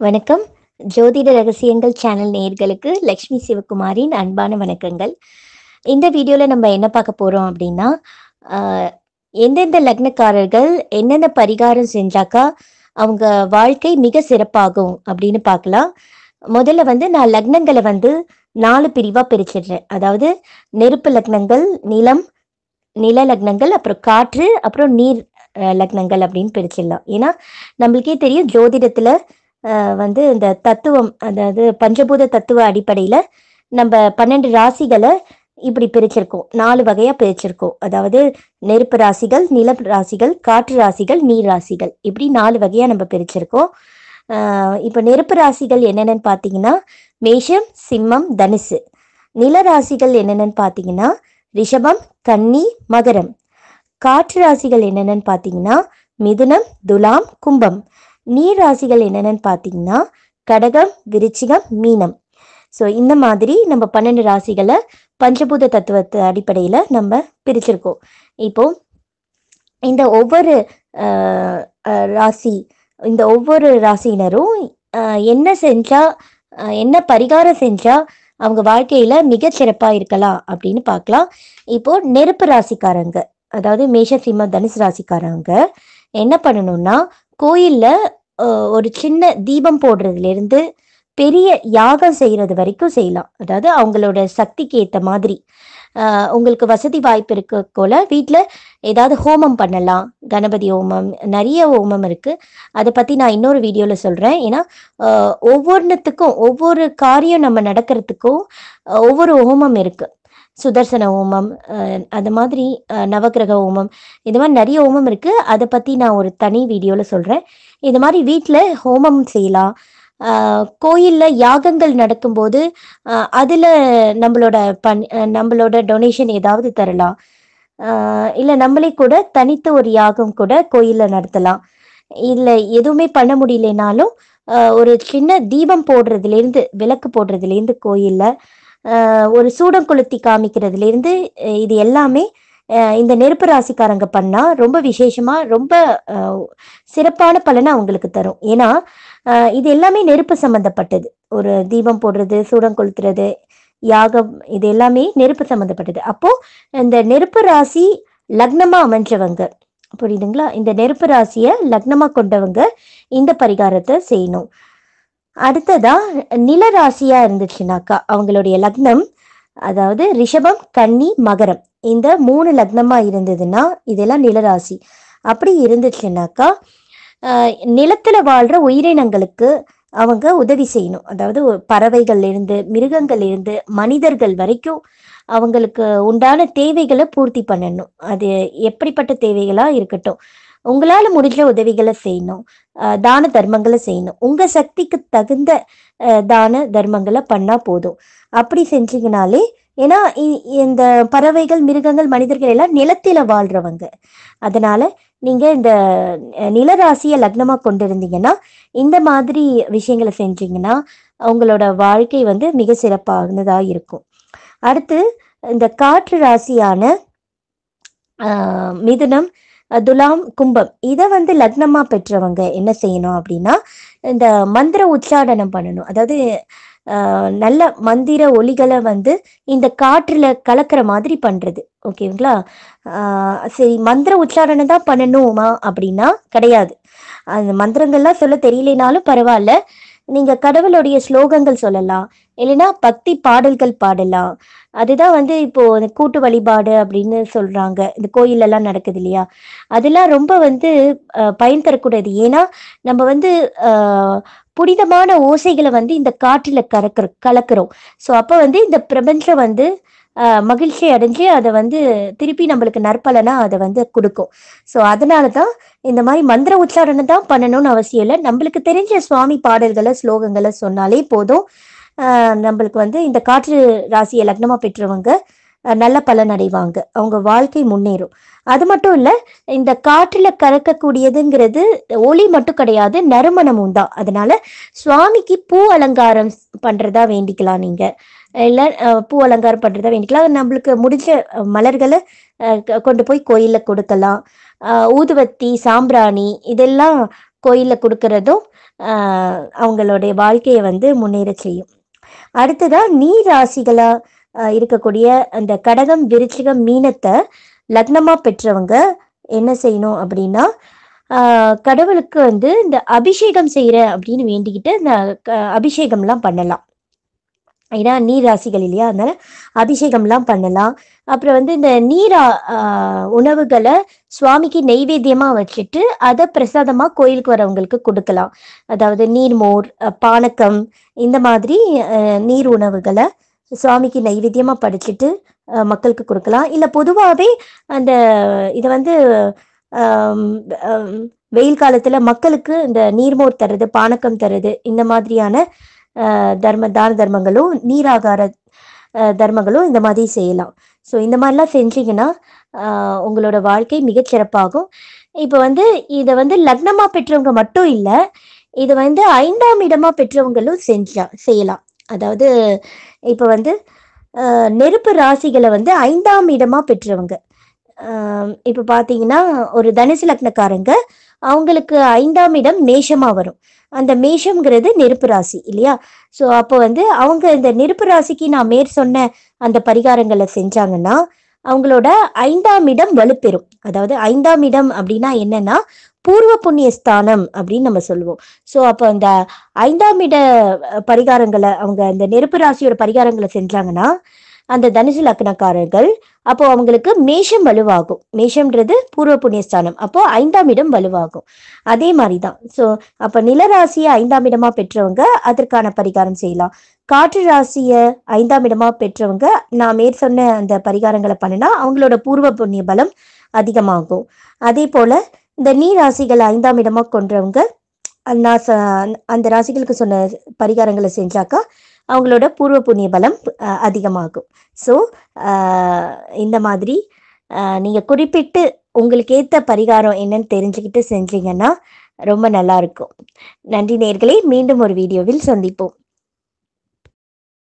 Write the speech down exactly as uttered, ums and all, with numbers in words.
வணக்கம். ஜோதிட ரகசியங்கள் சேனல் நேயர்களுக்கு லக்ஷ்மி சிவகுமாரின் அன்பான வணக்கங்கள். இந்த வீடியோல நம்ம என்ன பார்க்க போறோம் அப்படின்னா, அ எந்தெந்த லக்னக்காரர்கள் என்னென்ன பரிகாரம் செஞ்சாக்கா அவங்க வாழ்க்கை மிக சிறப்பாகும் அப்படின்னு பார்க்கலாம். முதல்ல வந்து நான் லக்னங்கள வந்து நாலு பிரிவா பிரிச்சிடுறேன். அதாவது நெருப்பு லக்னங்கள், நிலம், நில லக்னங்கள், அப்புறம் காற்று, அப்புறம் நீர் அ லக்னங்கள் அப்படின்னு பிரிச்சிடலாம். ஏன்னா நம்மளுக்கே தெரியும் ஜோதிடத்துல அ வந்து இந்த தத்துவம், அதாவது பஞ்சபூத தத்துவ அடிப்படையில நம்ம பன்னிரண்டு ராசிகள இப்படி பிரிச்சிருக்கோம். நாலு வகையா பிரிச்சிருக்கோம். அதாவது நெருப்பு ராசிகள், நில ராசிகள், காற்று ராசிகள், நீர் ராசிகள், இப்படி நாலு வகையா நம்ம பிரிச்சிருக்கோம். அ இப்ப நெருப்பு ராசிகள் என்னென்னன்னு பார்த்தீங்கன்னா, மேஷம், சிம்மம், தனுசு. நில ராசிகள் என்னென்னன்னு பார்த்தீங்கன்னா, ரிஷபம், கன்னி, மகரம். காற்று ராசிகள் என்னென்னன்னு பார்த்தீங்கன்னா, மிதுனம், துலாம், கும்பம். நீர் ராசிகள் என்னென்னு பார்த்தீங்கன்னா, கடகம், விருச்சிகம், மீனம். ஸோ இந்த மாதிரி நம்ம பன்னெண்டு ராசிகளை பஞ்சபூத தத்துவத்து அடிப்படையில் நம்ம பிரிச்சிருக்கோம். இப்போ இந்த ஒவ்வொரு அஹ், அஹ், ராசி இந்த ஒவ்வொரு ராசியினரும் அஹ், என்ன செஞ்சா அஹ், என்ன பரிகாரம் செஞ்சா அவங்க வாழ்க்கையில மிகச்சிறப்பா இருக்கலாம் அப்படின்னு பார்க்கலாம். இப்போ நெருப்பு ராசிக்காரங்க, அதாவது மேஷ, சிம்ம, தனுசு ராசிக்காரங்க என்ன பண்ணணும்னா, கோயில்ல அஹ், ஒரு சின்ன தீபம் போடுறதுல இருந்து பெரிய யாகம் செய்யறது வரைக்கும் செய்யலாம். அதாவது அவங்களோட சக்திக்கு ஏத்த மாதிரி அஹ், உங்களுக்கு வசதி வாய்ப்பு இருக்க போல வீட்டில் ஏதாவது ஹோமம் பண்ணலாம். கணபதி ஹோமம், நிறைய ஹோமம் இருக்கு. அதை பத்தி நான் இன்னொரு வீடியோல சொல்றேன். ஏன்னா அஹ், ஒவ்வொன்றுத்துக்கும் ஒவ்வொரு காரியம் நம்ம நடக்கிறதுக்கும் அஹ், ஒவ்வொரு ஹோமம் இருக்கு. சுதர்சன ஹோமம், அஹ், அது மாதிரி அஹ், நவக்கிரக ஹோமம், இது மாதிரி நிறைய ஹோமம் இருக்கு. அதை பத்தி நான் ஒரு தனி வீடியோல சொல்றேன். இது மாதிரி வீட்டில் ஹோமம் செய்யலாம். ஆஹ் கோயில்ல யாகங்கள் நடக்கும்போது ஆஹ் அதுல நம்மளோட பண் அஹ் நம்மளோட டொனேஷன் ஏதாவது தரலாம். ஆஹ் இல்ல நம்மளே கூட தனித்து ஒரு யாகம் கூட கோயில்ல நடத்தலாம். இல்ல எதுவுமே பண்ண முடியலனாலும் ஆஹ் ஒரு சின்ன தீபம் போடுறதுல இருந்து, விளக்கு போடுறதுல இருந்து, கோயில்ல ஆஹ் ஒரு சூடம் கொளுத்தி காமிக்கிறதுல இருந்து, அஹ் இது எல்லாமே அஹ் இந்த நெருப்பு ராசிக்காரங்க பண்ணா ரொம்ப விசேஷமா, ரொம்ப அஹ் சிறப்பான பலனை அவங்களுக்கு தரும். ஏன்னா அஹ் இது எல்லாமே நெருப்பு சம்பந்தப்பட்டது. ஒரு தீபம் போடுறது, சூடம் கொளுத்துறது, யாகம், இது எல்லாமே நெருப்பு சம்பந்தப்பட்டது. அப்போ இந்த நெருப்பு ராசி லக்னமா அமைஞ்சவங்க, புரியுதுங்களா? இந்த நெருப்பு ராசிய லக்னமா கொண்டவங்க இந்த பரிகாரத்தை செய்யணும். அடுத்ததா நில ராசியா இருந்துச்சுனாக்கா அவங்களுடைய லக்னம், அதாவது ரிஷபம், கன்னி, மகரம், இந்த மூணு லக்னமா இருந்ததுன்னா இதெல்லாம் நிலராசி. அப்படி இருந்துச்சுனாக்கா ஆஹ் நிலத்துல வாழ்ற உயிரினங்களுக்கு அவங்க உதவி செய்யணும். அதாவது ஒரு பறவைகள்ல இருந்து, மிருகங்கள் இருந்து, மனிதர்கள் வரைக்கும் அவங்களுக்கு உண்டான தேவைகளை பூர்த்தி பண்ணணும். அது எப்படிப்பட்ட தேவைகளா இருக்கட்டும், உங்களால முடிஞ்ச உதவிகளை செய்யணும். ஆஹ் தான தர்மங்களை செய்யணும். உங்க சக்திக்கு தகுந்த ஆஹ் தான தர்மங்களை பண்ணா போதும். அப்படி செஞ்சீங்கனாலே, ஏன்னா இ- இந்த பறவைகள், மிருகங்கள், மனிதர்கள் எல்லாம் நிலத்தில வாழ்றவங்க. அதனால நீங்க இந்த அஹ், நிலராசியை லக்னமா கொண்டிருந்தீங்கன்னா, இந்த மாதிரி விஷயங்களை செஞ்சீங்கன்னா அவங்களோட வாழ்க்கை வந்து மிக சிறப்பானதா இருக்கும். அடுத்து இந்த காற்று ராசியான ஆஹ், மிதுனம், அஹ், துலாம், கும்பம், இதை வந்து லக்னமா பெற்றவங்க என்ன செய்யணும் அப்படின்னா, இந்த மந்திர உச்சாடனம் பண்ணணும். அதாவது ஆஹ், நல்ல மந்திர ஒலிகளை வந்து இந்த காற்றுல கலக்கிற மாதிரி பண்றது. ஓகேங்களா? ஆஹ் சரி, மந்திர உச்சாரணம் தான் பண்ணணுமா அப்படின்னா கிடையாது. அந்த மந்திரங்கள்லாம் சொல்ல தெரியலனாலும் பரவாயில்ல, நீங்க கடவுளுடைய ஸ்லோகங்கள் சொல்லலாம். இல்லைன்னா பக்தி பாடல்கள் பாடலாம். அதுதான் வந்து இப்போ இந்த கூட்டு வழிபாடு அப்படின்னு சொல்றாங்க, இந்த கோயில் எல்லாம் நடக்குது இல்லையா? அதெல்லாம் ரொம்ப வந்து அஹ், பயன் தரக்கூடாது. ஏன்னா நம்ம வந்து அஹ், புனிதமான ஓசைகளை வந்து இந்த காற்றுல கலக்கிற கலக்கிறோம். ஸோ அப்போ வந்து இந்த பிரபஞ்சம் வந்து அஹ், மகிழ்ச்சி அடைஞ்சு அதை வந்து திருப்பி நம்மளுக்கு நற்பலனா அதை வந்து கொடுக்கும். ஸோ அதனால தான் இந்த மாதிரி மந்திர உச்சாரணம் தான் பண்ணணும்னு அவசியம் இல்லை. நம்மளுக்கு தெரிஞ்ச சுவாமி பாடல்களை, ஸ்லோகங்களை சொன்னாலே போதும். ஆஹ் நம்மளுக்கு வந்து இந்த காற்று ராசியை லக்னமா பெற்றவங்க அஹ், நல்ல பலன் அடைவாங்க. அவங்க வாழ்க்கை முன்னேறும். அது மட்டும் இல்ல, இந்த காற்றுல கறக்கக்கூடியதுங்கிறது ஒளி மட்டும் கிடையாது, நறுமணமும் தான். அதனால சுவாமிக்கு பூ அலங்காரம் பண்றதா வேண்டிக்கலாம். நீங்க இல்ல அஹ், பூ அலங்காரம் பண்றதா வேண்டிக்கலாம். நம்மளுக்கு முடிஞ்ச அஹ், மலர்களை அஹ், க- கொண்டு போய் கோயில்ல கொடுக்கலாம். அஹ், ஊதுவத்தி, சாம்பிராணி, இதெல்லாம் கோயிலில் கொடுக்கறதும் ஆஹ் அவங்களுடைய வாழ்க்கையை வந்து முன்னேற செய்யும். அடுத்ததா நீர் ராசிகளா ஆஹ் இருக்கக்கூடிய அந்த கடகம், விருச்சிகம், மீனத்தை லக்னமா பெற்றவங்க என்ன செய்யணும் அப்படின்னா, ஆஹ் கடவுளுக்கு வந்து இந்த அபிஷேகம் செய்யற அப்படின்னு வேண்டிக்கிட்டு இந்த க- அபிஷேகம்லாம் பண்ணலாம். ஏன்னா நீர் ராசிகள் இல்லையா, அதனால அபிஷேகம்லாம் பண்ணலாம். அப்புறம் வந்து இந்த நீர் ஆ- ஆஹ் உணவுகளை சுவாமிக்கு நெய்வேத்தியமா வச்சுட்டு அதை பிரசாதமா கோயிலுக்கு வரவங்களுக்கு கொடுக்கலாம். அதாவது நீர்மோர், அஹ், பானகம், இந்த மாதிரி அஹ், நீர் உணவுகளை சுவாமிக்கு நெய்வேத்தியமா படைச்சிட்டு அஹ், மக்களுக்கு கொடுக்கலாம். இல்லை பொதுவாகவே அந்த இதை வந்து ஆம், ஆம், வெயில் காலத்துல மக்களுக்கு இந்த நீர்மோர் தர்றது, பானகம் தர்றது, இந்த மாதிரியான அஹ், தர்ம தான தர்மங்களும் நீராகார அஹ், தர்மங்களும் இந்த மாதிரி செய்யலாம். ஸோ இந்த மாதிரிலாம் செஞ்சீங்கன்னா ஆஹ், உங்களோட வாழ்க்கை மிகச்சிறப்பாகும். இப்போ வந்து இதை வந்து லக்னமா பெற்றவங்க மட்டும் இல்லை, இது வந்து ஐந்தாம் இடமா பெற்றவங்களும் செஞ்சா செய்யலாம். அதாவது இப்போ வந்து ஆஹ், நெருப்பு ராசிகளை வந்து ஐந்தாம் இடமா பெற்றவங்க, ஆஹ், இப்போ பார்த்தீங்கன்னா ஒரு தனுசு லக்னக்காரங்க, அவங்களுக்கு ஐந்தாம் இடம் மேஷமா வரும். அந்த மேஷம்ங்கிறது நெருப்பு ராசி இல்லையா? ஸோ அப்போ வந்து அவங்க இந்த நெருப்பு ராசிக்கு நான் மேற் சொன்ன அந்த பரிகாரங்களை செஞ்சாங்கன்னா அவங்களோட ஐந்தாம் இடம் வலுப்பெறும். அதாவது ஐந்தாம் இடம் அப்படின்னா என்னன்னா பூர்வ புண்ணிய ஸ்தானம் அப்படின்னு நம்ம சொல்லுவோம். ஸோ அப்போ அந்த ஐந்தாம் இட அஹ், பரிகாரங்களை அவங்க அந்த நெருப்பு ராசியோட பரிகாரங்களை செஞ்சாங்கன்னா அந்த தனுசு லக்னக்காரர்கள், அப்போ அவங்களுக்கு மேஷம் வலுவாகும். மேஷம்ன்றது பூர்வ புண்ணியஸ்தானம், அப்போ ஐந்தாம் இடம் வலுவாகும். அதே மாதிரி தான். ஸோ அப்போ நிலராசியை ஐந்தாம் இடமா பெற்றவங்க அதற்கான பரிகாரம் செய்யலாம். காற்று ராசியை ஐந்தாம் இடமா பெற்றவங்க நான் மேற் சொன்ன அந்த பரிகாரங்களை பண்ணினா அவங்களோட பூர்வ புண்ணிய பலம் அதிகமாகும். அதே போல இந்த நீர் ராசிகளை ஐந்தாம் இடமா கொண்டவங்க அந்த நான் ச- அந்த ராசிகளுக்கு சொன்ன பரிகாரங்களை செஞ்சாக்கா அவங்களோட பூர்வ புண்ணிய பலம் அஹ், அதிகமாகும். ஸோ இந்த மாதிரி அஹ், நீங்க குறிப்பிட்டு உங்களுக்கு ஏத்த பரிகாரம் என்னன்னு தெரிஞ்சுக்கிட்டு செஞ்சீங்கன்னா ரொம்ப நல்லா இருக்கும். நன்றி நேயர்களே, மீண்டும் ஒரு வீடியோவில் சந்திப்போம்.